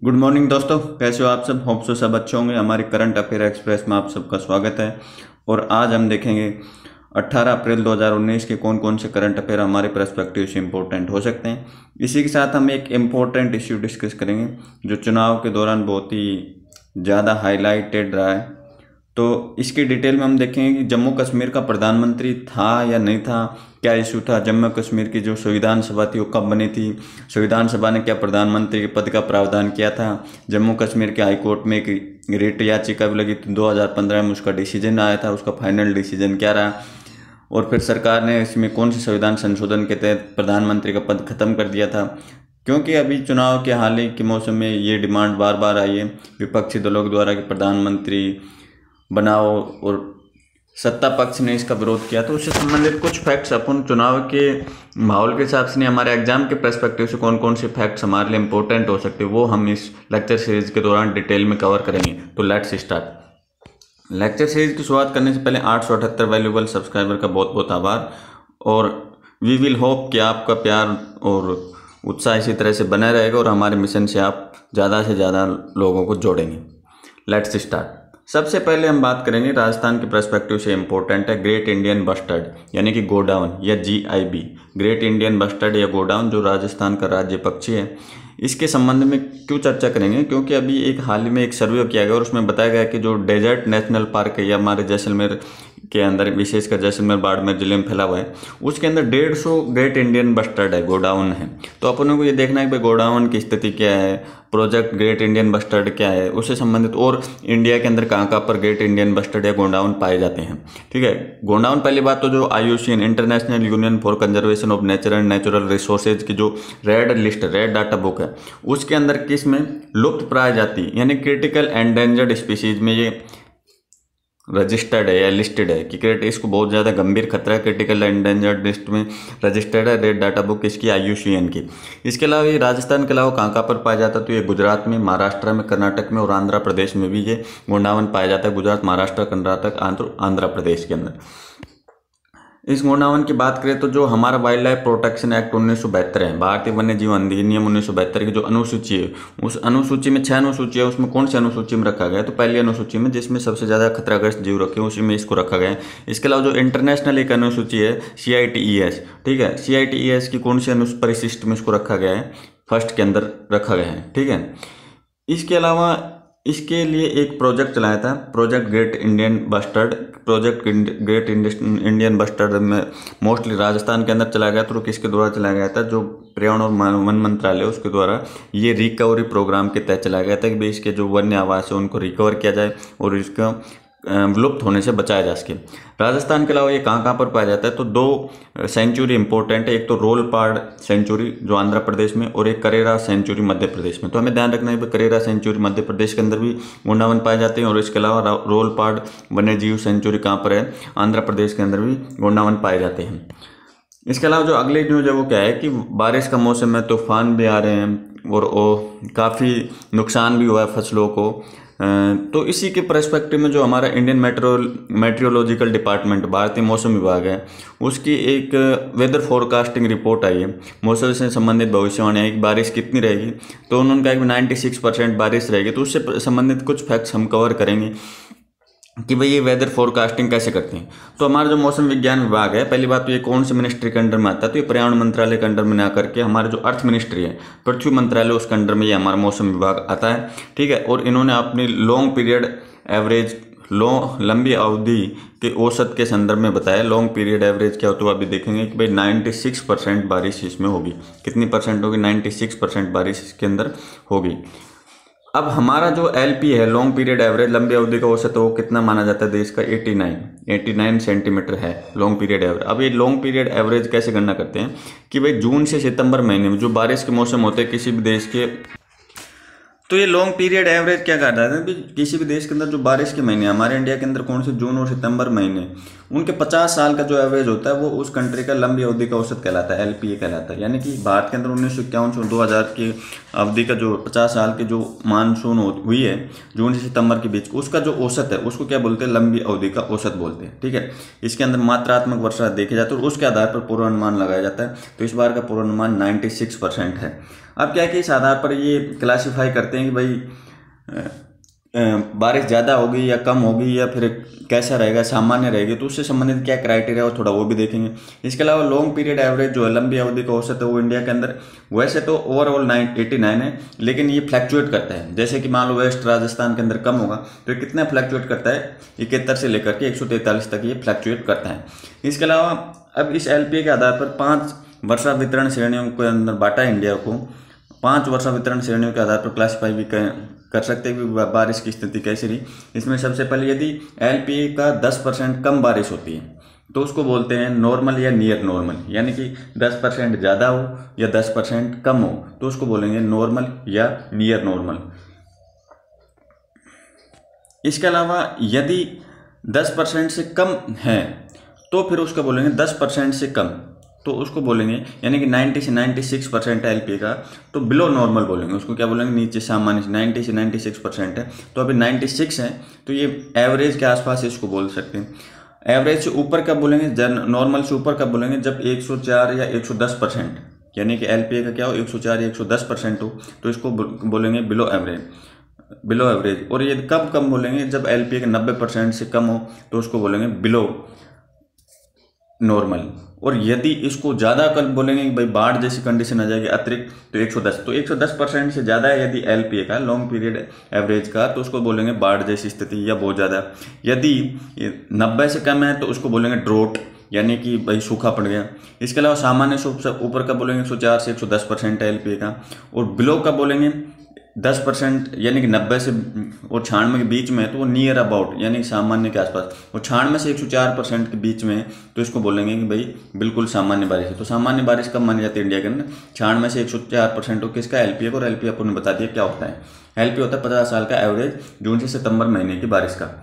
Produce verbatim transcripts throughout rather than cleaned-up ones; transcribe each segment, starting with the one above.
Good morning दोस्तों, कैसे हो आप सब। होप सो सब अच्छे होंगे। हमारी करंट अफेयर एक्सप्रेस में आप सबका स्वागत है। और आज हम देखेंगे अठारह अप्रैल दो हज़ार उन्नीस के कौन कौन से करंट अफेयर हमारे पर्सपेक्टिव से इम्पोर्टेंट हो सकते हैं। इसी के साथ हम एक इम्पोर्टेंट इश्यू डिस्कस करेंगे जो चुनाव के दौरान बहुत ही ज़्यादा हाईलाइटेड रहा है। तो इसकी डिटेल में हम देखेंगे कि जम्मू कश्मीर का प्रधानमंत्री था या नहीं था, क्या इशू था। जम्मू कश्मीर की जो संविधान सभा थी वो कब बनी थी, संविधान सभा ने क्या प्रधानमंत्री के पद का प्रावधान किया था। जम्मू कश्मीर के हाईकोर्ट में एक रिट याचिका भी लगी थी दो हज़ार पंद्रह में, उसका डिसीजन आया था, उसका फाइनल डिसीजन क्या रहा। और फिर सरकार ने इसमें कौन से संविधान संशोधन के तहत प्रधानमंत्री का पद खत्म कर दिया था। क्योंकि अभी चुनाव के हाल ही के मौसम में ये डिमांड बार बार आई है विपक्षी दलों द्वारा कि प्रधानमंत्री बनाओ, और सत्ता पक्ष ने इसका विरोध किया। तो उससे संबंधित कुछ फैक्ट्स अपन चुनाव के माहौल के हिसाब से नहीं, हमारे एग्जाम के पर्सपेक्टिव से कौन कौन से फैक्ट्स हमारे लिए इंपॉर्टेंट हो सकते हैं वो हम इस लेक्चर सीरीज के दौरान डिटेल में कवर करेंगे। तो लेट्स स्टार्ट। लेक्चर सीरीज की शुरुआत करने से पहले आठ सौ अठहत्तर वैल्यूबल सब्सक्राइबर का बहुत बहुत आभार। और वी विल होप कि आपका प्यार और उत्साह इसी तरह से बना रहेगा और हमारे मिशन से आप ज़्यादा से ज़्यादा लोगों को जोड़ेंगे। Let's start. सबसे पहले हम बात करेंगे राजस्थान के पर्सपेक्टिव से इम्पोर्टेंट है ग्रेट इंडियन बस्टर्ड यानी कि गोडाउन या G I B. Great Indian bustard या गोडाउन जो राजस्थान का राज्य पक्षी है, इसके संबंध में क्यों चर्चा करेंगे, क्योंकि अभी एक हाल ही में एक सर्वे किया गया और उसमें बताया गया कि जो डेजर्ट नेशनल पार्क है या हमारे जैसलमेर के अंदर, विशेषकर जैसलमेर बाड़मेर जिले में फैला हुआ है, उसके अंदर डेढ़ सौ ग्रेट इंडियन बस्टर्ड है, गोडाउन है। तो अपनों को ये देखना है कि भाई गोडाउन की स्थिति क्या है, प्रोजेक्ट ग्रेट इंडियन बस्टर्ड क्या है, उससे संबंधित और इंडिया के अंदर कहाँ कहाँ पर ग्रेट इंडियन बस्टर्ड या गोडाउन पाए जाते हैं। ठीक है, गोडाउन पहली बात तो जो I U C N international union for conservation of nature and natural resources की जो red list red data book है, उसके अंदर किस में लुप्त प्राय जाति यानी क्रिटिकल एंडेंजर्ड स्पीसीज में ये रजिस्टर्ड है या लिस्टेड है कि क्रिट इसको बहुत ज़्यादा गंभीर खतरा है, क्रिटिकल एंडेंजर्ड लिस्ट में रजिस्टर्ड है रेड डाटा बुक इसकी आई यू सी एन की। इसके अलावा ये राजस्थान के अलावा कहाँ कहाँ पर पाया जाता है, तो ये गुजरात में, महाराष्ट्र में, कर्नाटक में और आंध्र प्रदेश में भी ये गोंडावन पाया जाता है। गुजरात, महाराष्ट्र, कर्नाटक, आंध्र आंध्र प्रदेश के अंदर इस गोंडावन की बात करें तो जो हमारा वाइल्ड लाइफ प्रोटेक्शन एक्ट उन्नीस सौ बहत्तर है, भारतीय वन्य जीव अधिनियम उन्नीस सौ बहत्तर की जो अनुसूची है, उस अनुसूची में छह अनुसूची है, उसमें कौन सी अनुसूची में रखा गया है, तो पहली अनुसूची में जिसमें सबसे ज़्यादा खतराग्रस्त जीव रखे हैं उसी में इसको रखा गया है। इसके अलावा जो इंटरनेशनल एक अनुसूची है सी आई टी ई एस, ठीक है, सी आई टी ई एस की कौन सी अनु परिशिष्ट में इसको रखा गया है, फर्स्ट के अंदर रखा गया है। ठीक है, इसके अलावा इसके लिए एक प्रोजेक्ट चलाया था, project great Indian bustard. Project great Indian bustard में मोस्टली राजस्थान के अंदर चलाया गया, तो किसके द्वारा चलाया गया था, जो पर्यावरण और वन मंत्रालय उसके द्वारा ये रिकवरी प्रोग्राम के तहत चलाया गया था कि भाई इसके जो वन्य आवास है उनको रिकवर किया जाए और इसका विलुप्त होने से बचाया जा सके। राजस्थान के अलावा ये कहाँ कहाँ पर पाया जाता है, तो दो सेंचुरी इंपॉर्टेंट है, एक तो रोलपाड़ सेंचुरी जो आंध्र प्रदेश में और एक करेरा सेंचुरी मध्य प्रदेश में। तो हमें ध्यान रखना है कि करेरा सेंचुरी मध्य प्रदेश के अंदर भी गोंडावन पाए जाते हैं और इसके अलावा रोलपाड़ वन्य जीव सेंचुरी कहाँ पर है, आंध्र प्रदेश के अंदर भी गोंडावन पाए जाते हैं। इसके अलावा जो अगली न्यूज़ है वो क्या है कि बारिश का मौसम है, तूफान भी आ रहे हैं और काफ़ी नुकसान भी हुआ है फसलों को। तो इसी के पर्सपेक्टिव में जो हमारा इंडियन मेट्रो मेट्रियोलॉजिकल डिपार्टमेंट भारतीय मौसम विभाग है, उसकी एक वेदर फोरकास्टिंग रिपोर्ट आई है, मौसम से संबंधित भविष्यवाणी है कि बारिश कितनी रहेगी। तो उन्होंने कहा कि नाइन्टी सिक्स परसेंट बारिश रहेगी। तो उससे संबंधित कुछ फैक्ट्स हम कवर करेंगे कि भाई ये वेदर फोरकास्टिंग कैसे करते हैं। तो हमारा जो मौसम विज्ञान विभाग है, पहली बात तो ये कौन से मिनिस्ट्री के अंडर में आता है, तो ये पर्यावरण मंत्रालय के अंडर में ना करके हमारा जो अर्थ मिनिस्ट्री है, पृथ्वी मंत्रालय, उसके अंडर में ये हमारा मौसम विभाग आता है। ठीक है, और इन्होंने अपनी लॉन्ग पीरियड एवरेज लॉन्ग लंबी अवधि के औसत के संदर्भ में बताया। लॉन्ग पीरियड एवरेज क्या होता है अभी देखेंगे कि भाई नाइन्टी सिक्स परसेंट बारिश इसमें होगी। कितनी परसेंट होगी, नाइन्टी सिक्स परसेंट बारिश इसके अंदर होगी। अब हमारा जो एल पी है, लॉन्ग पीरियड एवरेज लंबी अवधि का औसत, वो कितना माना जाता है देश का, नवासी सेंटीमीटर है लॉन्ग पीरियड एवरेज। अब ये लॉन्ग पीरियड एवरेज कैसे गणना करते हैं कि भाई जून से सितंबर महीने में जो बारिश के मौसम होते हैं किसी भी देश के, तो ये लॉन्ग पीरियड एवरेज क्या कहता है कि किसी भी देश के अंदर जो बारिश के महीने, हमारे इंडिया के अंदर कौन से जून और सितंबर महीने, उनके पचास साल का जो एवरेज होता है वो उस कंट्री का लंबी अवधि का औसत कहलाता है, एल पी ए कहलाता है। यानी कि भारत के अंदर उन्नीस सौ इक्यावन से दो हज़ार की अवधि का जो पचास साल की जो मानसून हुई है जून से सितंबर के बीच, उसका जो औसत है उसको क्या बोलते हैं, लंबी अवधि का औसत बोलते हैं। ठीक है, इसके अंदर मात्रात्मक वर्षा देखी जाती है और उसके आधार पर पूर्वानुमान लगाया जाता है। तो इस बार का पूर्वानुमान नाइन्टी सिक्स परसेंट है। अब क्या है कि इस आधार पर ये क्लासीफाई करते हैं कि भाई बारिश ज़्यादा होगी या कम होगी या फिर कैसा रहेगा, सामान्य रहेगी, तो उससे संबंधित क्या क्राइटेरिया है थोड़ा वो भी देखेंगे। इसके अलावा लॉन्ग पीरियड एवरेज जो है, लंबी अवधि का औसत है, वो इंडिया के अंदर वैसे तो ओवरऑल नाइन एटी नाइन है, लेकिन ये फ्लैक्चुएट करता है। जैसे कि मान लो वेस्ट राजस्थान के अंदर कम होगा तो कितना फ्लैक्चुएट करता है, इकहत्तर से लेकर के एक सौ तैंतालीस तक ये फ्लैक्चुएट करता है। इसके अलावा अब इस एल पी ए के आधार पर पाँच वर्षा वितरण श्रेणियों के अंदर बांटा इंडिया को, पांच वर्षा वितरण श्रेणियों के आधार पर क्लासिफाई भी कर सकते हैं कि बारिश की स्थिति कैसी रही। इसमें सबसे पहले यदि एल पी ए का दस परसेंट कम बारिश होती है तो उसको बोलते हैं नॉर्मल या नियर नॉर्मल, यानी कि दस परसेंट ज़्यादा हो या दस परसेंट कम हो तो उसको बोलेंगे नॉर्मल या नियर नॉर्मल। इसके अलावा यदि दस परसेंट से कम है तो फिर उसको बोलेंगे दस परसेंट से कम, तो उसको बोलेंगे यानी कि नब्बे से छियानवे परसेंट एल पी ए का तो बिलो नॉर्मल बोलेंगे, उसको क्या बोलेंगे, नीचे सामान्य। नब्बे से छियानवे परसेंट है तो अभी छियानवे है तो ये एवरेज के आसपास इसको बोल सकते हैं। एवरेज से ऊपर कब बोलेंगे, जन नॉर्मल से ऊपर कब बोलेंगे, जब एक सौ चार या एक सौ दस परसेंट, यानी कि एल पी ए का क्या हो, एक सौ चार या एक सौ दस परसेंट हो तो इसको बोलेंगे बिलो एवरेज, बिलो एवरेज। और ये कब कम बोलेंगे, जब एल पी ए का नब्बे परसेंट से कम हो तो उसको बोलेंगे बिलो नॉर्मल। और यदि इसको ज़्यादा कल बोलेंगे कि भाई बाढ़ जैसी कंडीशन आ जाएगी अतिरिक्त तो एक सौ दस, तो एक सौ दस परसेंट से ज़्यादा है यदि एल पी ए का लॉन्ग पीरियड एवरेज का तो उसको बोलेंगे बाढ़ जैसी स्थिति या बहुत ज़्यादा। यदि नब्बे से कम है तो उसको बोलेंगे ड्रोट, यानी कि भाई सूखा पड़ गया। इसके अलावा सामान्य से ऊपर का बोलेंगे एक सौ चार से एक सौ दस परसेंट एल पी ए का, और बिलो का बोलेंगे दस परसेंट यानी कि नब्बे से और छियानवे के बीच में तो वो नियर अबाउट यानी कि सामान्य के आसपास, और छियानवे से एक सौ चार परसेंट के बीच में तो इसको बोलेंगे कि भाई बिल्कुल सामान्य बारिश है। तो सामान्य बारिश कब मानी जाती है इंडिया के अंदर, छियानवे से एक सौ चार परसेंट हो किसका, एल पी ए को। और एल पी ए आपको बता दिया क्या होता है, एल पी ए होता है पचास साल का एवरेज जून से सितंबर महीने की बारिश का।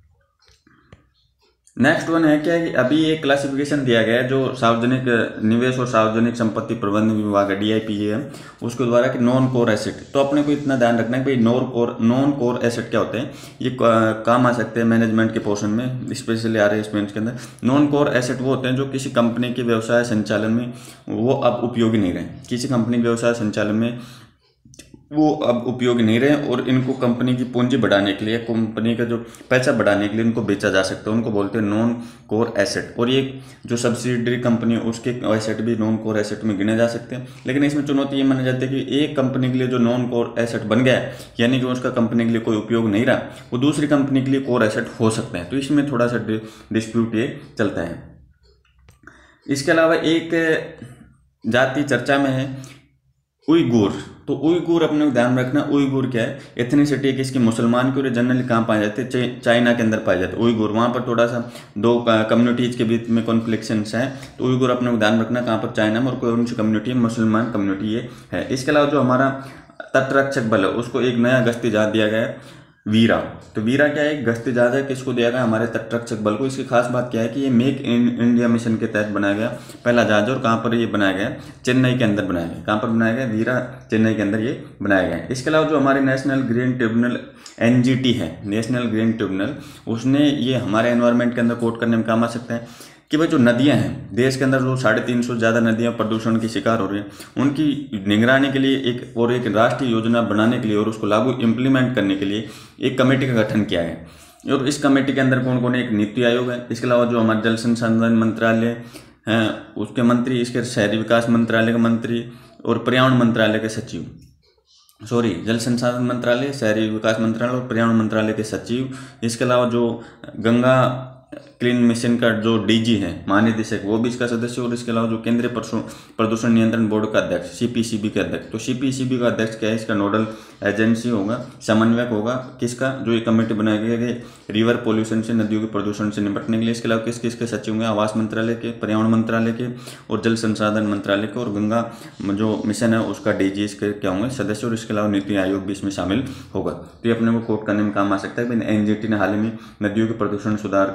नेक्स्ट वन है क्या है कि अभी एक क्लासिफिकेशन दिया गया है जो सार्वजनिक निवेश और सार्वजनिक संपत्ति प्रबंधन विभाग है, डी आई पी ए है, उसके द्वारा कि नॉन कोर एसेट। तो अपने को इतना ध्यान रखना है कि भाई non core non core asset क्या होते हैं, ये काम आ सकते हैं मैनेजमेंट के पोर्शन में, स्पेशली आ रहे हैं के अंदर। नॉन कोर एसेट वो होते हैं जो किसी कंपनी के व्यवसाय संचालन में वो अब उपयोगी नहीं रहे, किसी कंपनी के व्यवसाय संचालन में वो अब उपयोगी नहीं रहे और इनको कंपनी की पूंजी बढ़ाने के लिए, कंपनी का जो पैसा बढ़ाने के लिए इनको बेचा जा सकता है, उनको बोलते हैं नॉन कोर एसेट। और ये जो सब्सिडरी कंपनी है उसके एसेट भी नॉन कोर एसेट में गिने जा सकते हैं। लेकिन इसमें चुनौती ये मानी जाती है कि एक कंपनी के लिए जो नॉन कोर एसेट बन गया है, यानी कि उसका कंपनी के लिए कोई उपयोग नहीं रहा, वो दूसरी कंपनी के लिए कोर एसेट हो सकता है। तो इसमें थोड़ा सा डिस्प्यूट ये चलता है। इसके अलावा एक जाति चर्चा में है उइगुर। तो उइगुर अपने को ध्यान रखना, उइगुर क्या है, एथनिसिटी किसकी, मुसलमान की, और जनरली कहाँ पाए जाते हैं, चाइना के अंदर पाए जाते हैं उइगुर। वहाँ पर थोड़ा सा दो कम्युनिटीज के बीच में कॉन्फ्लिक्शंस हैं, तो उइगुर अपने को ध्यान रखना कहाँ पर, चाइना में, और कौन सी कम्युनिटी है, मुसलमान कम्युनिटी ये है। इसके अलावा जो हमारा तटरक्षक बल है उसको एक नया गश्ती जहाज दिया गया है, वीरा। तो वीरा क्या है, गश्ती जहाज है, किसको दिया गया, हमारे तटरक्षक बल को। इसकी खास बात क्या है कि ये मेक इन इंडिया मिशन के तहत बनाया गया पहला जहाज, और कहाँ पर ये बनाया गया, चेन्नई के अंदर बनाया गया। कहाँ पर बनाया गया, वीरा चेन्नई के अंदर ये बनाया गया है। इसके अलावा जो हमारे national green tribunal N G T है, नेशनल ग्रीन ट्रिब्यूनल, उसने ये हमारे एनवायरनमेंट के अंदर कोट करने में काम आ सकता है कि भाई जो नदियां हैं देश के अंदर, जो साढ़े तीन सौ ज़्यादा नदियां प्रदूषण की शिकार हो रही हैं, उनकी निगरानी के लिए एक और एक राष्ट्रीय योजना बनाने के लिए और उसको लागू इम्प्लीमेंट करने के लिए एक कमेटी का गठन किया है। और इस कमेटी के अंदर कौन कौन है, एक नीति आयोग है। इसके अलावा जो हमारे जल संसाधन मंत्रालय हैं उसके मंत्री, इसके शहरी विकास मंत्रालय के मंत्री, और पर्यावरण मंत्रालय के सचिव, सॉरी जल संसाधन मंत्रालय, शहरी विकास मंत्रालय और पर्यावरण मंत्रालय के सचिव। इसके अलावा जो गंगा क्लीन मिशन का जो डीजी है, महानिदेशक, वो भी इसका सदस्य। और इसके अलावा जो केंद्रीय प्रदूषण नियंत्रण बोर्ड का अध्यक्ष, सीपीसीबी के अध्यक्ष। तो सीपीसीबी का अध्यक्ष क्या है, इसका नोडल एजेंसी होगा, समन्वयक होगा किसका, जो ये कमेटी बनाई गई है रिवर पोल्यूशन से, नदियों के प्रदूषण से निपटने के लिए। इसके अलावा किस किसके सचिव होंगे, आवास मंत्रालय के, पर्यावरण मंत्रालय के और जल संसाधन मंत्रालय के, और गंगा जो मिशन है उसका डीजी इसके क्या होंगे, सदस्य। और इसके अलावा नीति आयोग भी इसमें शामिल होगा। तो ये अपने को कोट करने में काम आ सकता है। एनजीटी ने हाल ही में नदियों के प्रदूषण सुधार करने के लिए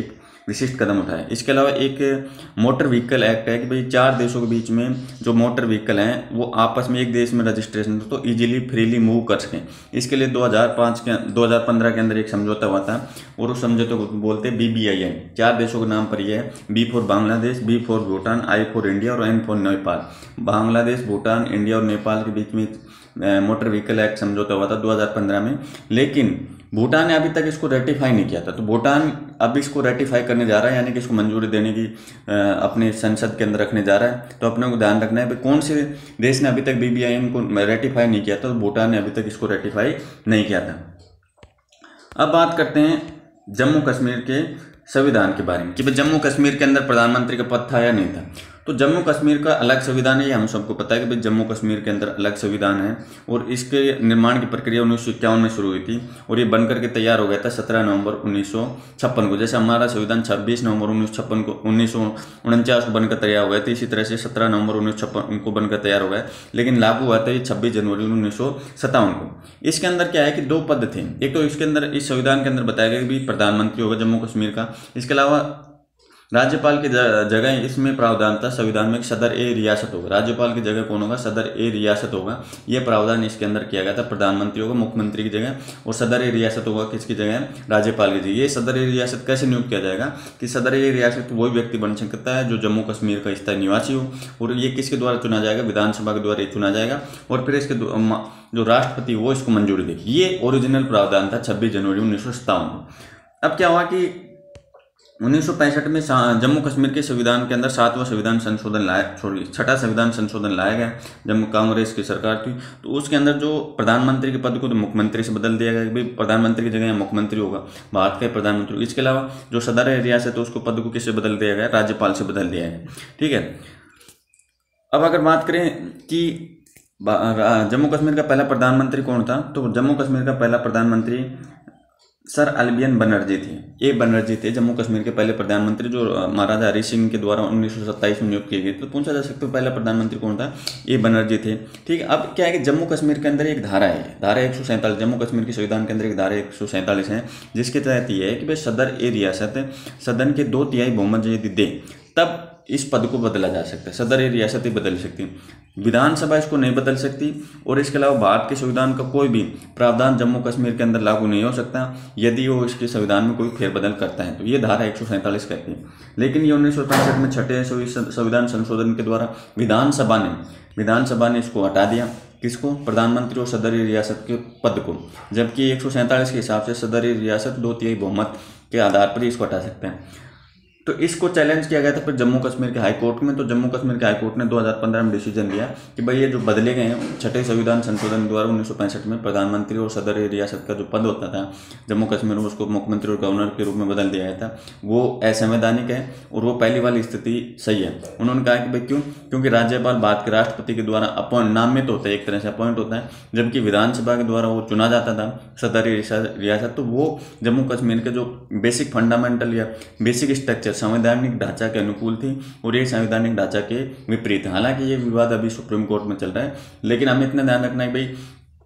एक विशिष्ट कदम उठाया। इसके अलावा एक मोटर व्हीकल एक्ट है कि भाई चार देशों के बीच में जो मोटर व्हीकल हैं वो आपस में एक देश में रजिस्ट्रेशन तो इजीली फ्रीली मूव कर सकें। इसके लिए दो हज़ार पाँच के दो हज़ार पंद्रह के अंदर एक समझौता हुआ था और उस समझौते को बोलते हैं बी बी आई एन। चार देशों के नाम पर यह है, B for Bangladesh, B for Bhutan, I for India और N for Nepal. Bangladesh, Bhutan, India और नेपाल के बीच में मोटर व्हीकल एक्ट समझौता हुआ था दो हज़ार पंद्रह में, लेकिन भूटान ने अभी तक इसको रेटिफाई नहीं किया था। तो भूटान अब इसको रेटिफाई करने जा रहा है, यानी कि इसको मंजूरी देने की अपने संसद के अंदर रखने जा रहा है। तो अपने को ध्यान रखना है कौन से देश ने अभी तक बी बी आई एन को रेटिफाई नहीं किया था। तो भूटान ने अभी तक इसको रेटिफाई नहीं किया था। अब बात करते हैं जम्मू कश्मीर के संविधान के बारे में कि भाई जम्मू कश्मीर के अंदर प्रधानमंत्री का पद था या नहीं था। तो जम्मू कश्मीर का अलग संविधान है, ये हम सबको पता है कि भाई जम्मू कश्मीर के अंदर अलग संविधान है और इसके निर्माण की प्रक्रिया उन्नीस सौ इक्यावन में शुरू हुई थी और ये बनकर के तैयार हो गया था सत्रह नवंबर उन्नीस सौ छप्पन को। जैसे हमारा संविधान छब्बीस नवंबर उन्नीस सौ छप्पन को उन्नीस सौ उनचास को बनकर तैयार हो गया था, इसी तरह से सत्रह नवंबर उन्नीस सौ छप्पन को बनकर तैयार हो गया, लेकिन लागू हुआ था ये छब्बीस जनवरी उन्नीस सौ सत्तावन को। इसके अंदर क्या है कि दो पद थे। एक तो इसके अंदर इस संविधान के अंदर बताया गया कि प्रधानमंत्री होगा जम्मू कश्मीर का। इसके अलावा राज्यपाल की जगह इसमें प्रावधान था संविधान में सदर ए रियासत होगा। राज्यपाल की जगह कौन होगा? सदर ए रियासत होगा। यह प्रावधान इसके अंदर किया गया था। प्रधानमंत्री होगा मुख्यमंत्री की जगह और सदर ए रियासत होगा किसकी जगह? राज्यपाल की जगह। ये सदर ए रियासत कैसे नियुक्त किया जाएगा कि सदर ए रियासत वही व्यक्ति बन सकता है जो जम्मू कश्मीर का स्थायी निवासी हो और ये किसके द्वारा चुना जाएगा? विधानसभा के द्वारा चुना जाएगा और फिर इसके जो राष्ट्रपति वो इसको मंजूरी देगी। ये ओरिजिनल प्रावधान था छब्बीस जनवरी उन्नीस सौ सत्तावन को। अब क्या हुआ कि उन्नीस सौ पैंसठ में जम्मू कश्मीर के संविधान के अंदर सातवां संविधान संशोधन लाया सॉरी छठा संविधान संशोधन लाया गया जब कांग्रेस की सरकार थी। तो उसके अंदर जो प्रधानमंत्री के पद को तो मुख्यमंत्री से बदल दिया गया कि भाई प्रधानमंत्री की जगह मुख्यमंत्री होगा, भारत के प्रधानमंत्री। इसके अलावा जो सदर रियासत है उसको पद को किससे बदल दिया गया? राज्यपाल से बदल दिया गया। ठीक है। अब अगर बात करें कि जम्मू कश्मीर का पहला प्रधानमंत्री कौन था, तो जम्मू कश्मीर का पहला प्रधानमंत्री सर अल्बियन बनर्जी थे। ये बनर्जी थे जम्मू कश्मीर के पहले प्रधानमंत्री जो महाराजा हरि सिंह के द्वारा उन्नीस सौ सत्ताईस में नियुक्त किए गए। तो पूछा जा सकता है पहला प्रधानमंत्री कौन था? ये बनर्जी थे। ठीक है। अब क्या है कि जम्मू कश्मीर के अंदर एक धारा है, धारा एक सौ सैंतालीस जम्मू कश्मीर के संविधान के अंदर एक धारा एक सौ सैंतालीस है जिसके तहत ये है कि भाई सदर ए रियासत सदन के दो तिहाई बहुमत यदि दे तब इस पद को बदला जा सकता है। सदर ए रियासत ही बदल सकती, विधानसभा इसको नहीं बदल सकती और इसके अलावा भारत के संविधान का कोई भी प्रावधान जम्मू कश्मीर के अंदर लागू नहीं हो सकता यदि वो इसके संविधान में कोई फेरबदल करता है। तो ये धारा एक सौ सैंतालीस कहती है। लेकिन ये उन्नीस सौ पैंसठ में छठे संविधान संशोधन के द्वारा विधानसभा ने विधानसभा ने इसको हटा दिया। किसको? प्रधानमंत्री और सदर ए रियासत के पद को। जबकि एक सौ सैंतालीस के हिसाब से सदर ए रियासत दो तिहाई बहुमत के आधार पर इसको हटा सकते हैं। तो इसको चैलेंज किया गया था फिर जम्मू कश्मीर के हाई कोर्ट में। तो जम्मू कश्मीर के हाई कोर्ट ने दो हज़ार पंद्रह में डिसीजन लिया कि भाई ये जो बदले गए हैं छठे संविधान संशोधन द्वारा उन्नीस सौ पैंसठ में प्रधानमंत्री और सदर रियासत का जो पद होता था जम्मू कश्मीर में उसको मुख्यमंत्री और गवर्नर के रूप में बदल दिया गया था, वो असंवैधानिक है और वो पहली वाली स्थिति सही है। उन्होंने कहा कि भाई क्यों? क्योंकि राज्यपाल भारत के राष्ट्रपति के द्वारा अपॉइंट नामित होता है, एक तरह से अपॉइंट होता है, जबकि विधानसभा के द्वारा वो चुना जाता था सदर रियासत। तो वो जम्मू कश्मीर के जो बेसिक फंडामेंटल या बेसिक स्ट्रक्चर संवैधानिक ढांचा के अनुकूल थी और ये संवैधानिक ढांचा के विपरीत। हालांकि ये विवाद अभी सुप्रीम कोर्ट में चल रहा है, लेकिन हमें इतना ध्यान रखना है भाई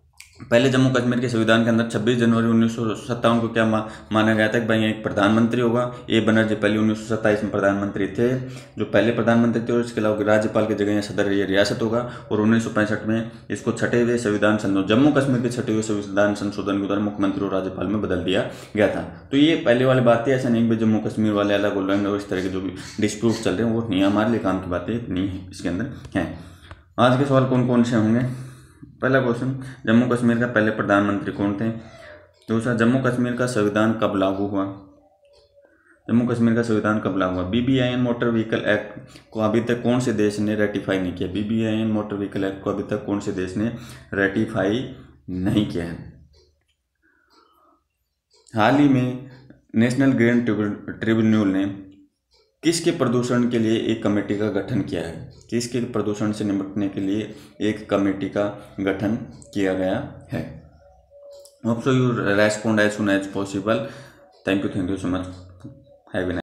पहले जम्मू कश्मीर के संविधान के अंदर छब्बीस जनवरी उन्नीस सौ सत्तावन को क्या मा, माना गया था कि भाई एक प्रधानमंत्री होगा। ए बनर्जी पहले उन्नीस सौ सत्ताईस में प्रधानमंत्री थे जो पहले प्रधानमंत्री थे और इसके अलावा राज्यपाल की जगह सदर ये रियासत होगा। और उन्नीस सौ पैंसठ में इसको छठे हुए संविधान संशोधन जम्मू कश्मीर के छठे हुए संविधान संशोधन के द्वारा मुख्यमंत्री और राज्यपाल में बदल दिया गया था। तो ये पहले वाली बात है, ऐसा नहीं कि जम्मू कश्मीर वाले अलग हो रहे हैं और इस तरह के जो भी डिस्प्यूट चल रहे हैं वो नहीं, हमारे लिए काम की बातें नहीं है इसके अंदर है। आज के सवाल कौन कौन से होंगे? पहला क्वेश्चन, जम्मू कश्मीर का पहले प्रधानमंत्री कौन थे? दूसरा, जम्मू कश्मीर का संविधान कब लागू हुआ? जम्मू कश्मीर का संविधान कब लागू हुआ? B B I N motor vehicle act को अभी तक कौन से देश ने रेटिफाई नहीं किया? B B I N motor vehicle act को अभी तक कौन से देश ने रेटिफाई नहीं किया है? हाल ही में नेशनल ग्रीन ट्रिब्यूनल ने किसके प्रदूषण के लिए एक कमेटी का गठन किया है? किसके प्रदूषण से निपटने के लिए एक कमेटी का गठन किया गया है? Hope so you respond as soon as possible. Thank you thank you so much. Have a